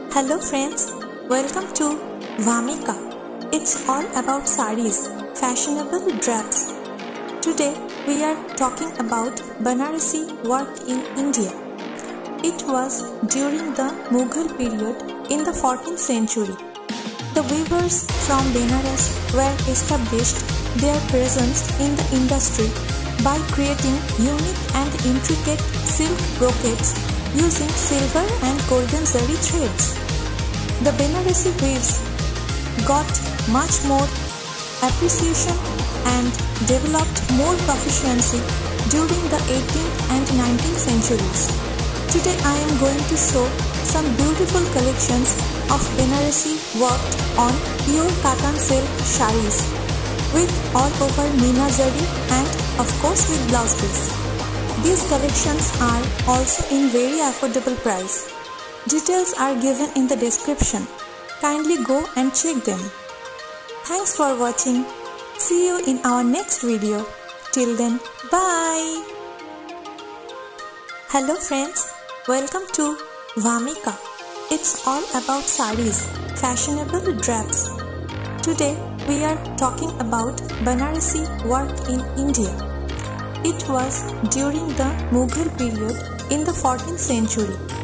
Hello friends, welcome to Vamika. It's all about sarees, fashionable drapes. Today we are talking about Banarasi work in India. It was during the Mughal period in the 14th century. The weavers from Benares were established their presence in the industry by creating unique and intricate silk brocades using silver and golden zari threads. The Banarasi weaves got much more appreciation and developed more proficiency during the 18th and 19th centuries. Today I am going to show some beautiful collections of Banarasi worked on pure cotton silk sarees with all over Meena zari and of course with blouse piece. These collections are also in very affordable price. Details are given in the description. Kindly go and check them. Thanks for watching. See you in our next video. Till then, bye. Hello friends, welcome to Vamika. It's all about sarees, fashionable drapes. Today we are talking about Banarasi work in India. It was during the Mughal period in the 14th century.